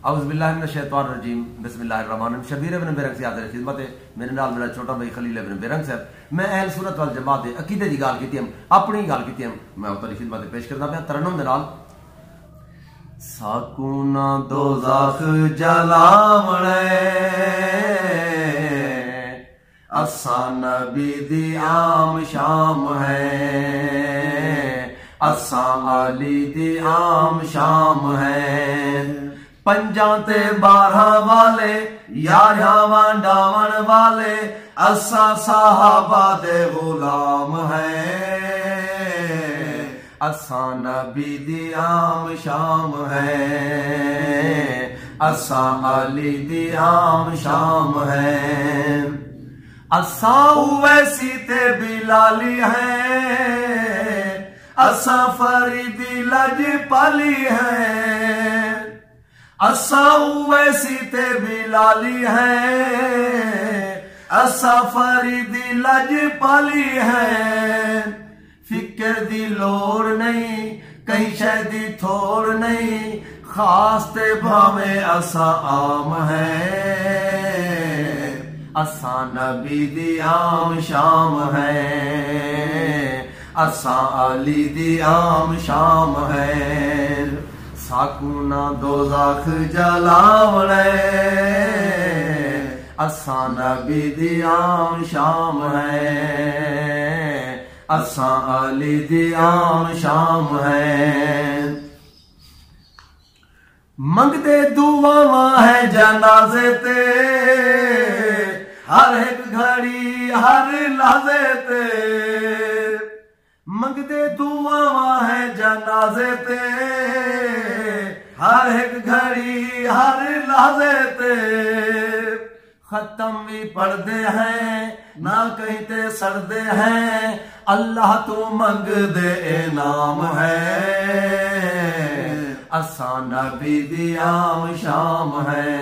औज़ुबिल्लाहिमिनश्शैतानिर्रजीम बिस्मिल्लाहिर्रहमानिर्रहीम। शबीर इब्न बेरंग से हाज़िर खिदमत है। मेरे नाल मेरा छोटा भाई खलील इब्न बेरंग साहब। मैं अहल सुन्नत वल जमात दे अकीदे दी गल कीती हम, अपनी गल कीती हम, मैं उतरी खिदमत पेश करदा पिया तरन्नुम दे नाल। साकुना दोज़ख जलावणे असा नबी दी आम शाम है, असा अली दी आम शाम है। पंजा ते 12 वाले 11 वांडावन वाले असा साहबा दे गुलाम है, असा नबी दी आम शाम है, असा अली दी आम शाम है। असा उवैसी ते बिलाली है, असा फरीदी लजपाली है, असा उवैसी ते बिलाली है, असा फरीदी लजपाली है। फिक्र दी लोड़ नहीं, कहीं शै दी थोड़ नहीं, खास ते भावे असा आम है, असा नबी दी आम शाम है, असा अली दी आम शाम है। साकुना दोज़ख जलावणे असा नबी दी आम शाम है, असा अली दी आम शाम है। मंगते दुआवां है जनाजे ते, हर एक घड़ी हर लहज़े ते। मंगते दुआवां है जनाजे ते, हर एक घड़ी हर लहज़े ते। खत्म भी पढ़ते हैं ना कहीं ते सड़ते हैं, अल्लाह तू मंग दे इनाम है, असा नबी दी आम शाम है,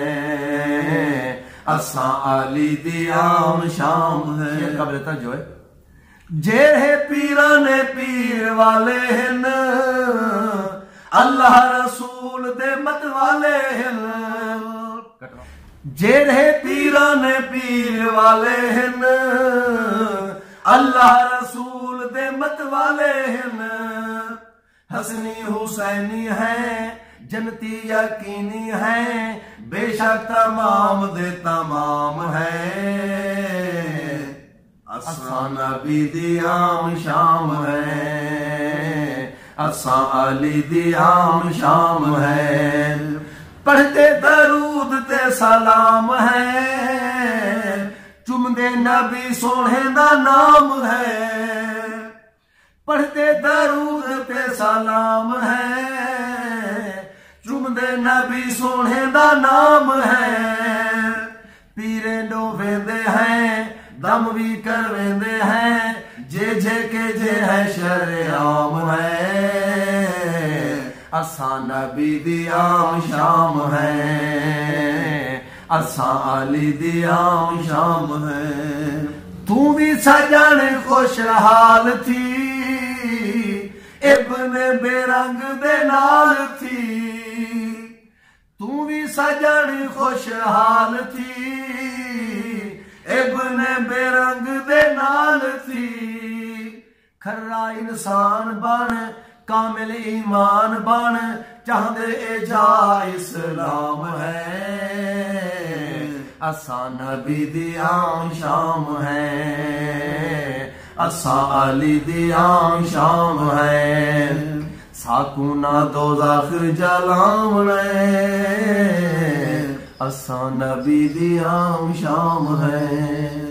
असा अली दी आम शाम है। कब्र तक जो है जेहे पीरा ने पीर वाले हैं, अल्लाह रसूल दे मत वाले हैं। जेहे पीरा ने पीर वाले हैं, अल्लाह रसूल दे मत वाले हैं। हसनी हुसैनी है जनती यकीनी है, बेशक तमाम दे तमाम है, असा नबी दी आम शाम है, असा अली दी आम शाम है। पढ़ते दरूद ते सलाम है, चुमदे नबी सोने दा नाम है। पढ़ते दरूद ते सलाम है, चुमदे नबी सोने दा नाम है। पीरे डोवेंदे हैं दम भी करवेंदे हैं, जे के जे है शरेआम है, असा नबी दी आम शाम है, असा अली दी आम शाम है। तू भी सजन खुशहाल थी, इब्ने बेरंग दे नाल थी। तू भी सजन खुशहाल थी, इब्ने बेरंग दे नाल थी। खरा इंसान बन कामिल ईमान बन, चाहदे एजा इस्लाम है, असा नबी दी आम शाम है, असा अली दी आम शाम है। साकुना दोज़ख जलावणे असा नबी दी आम शाम है।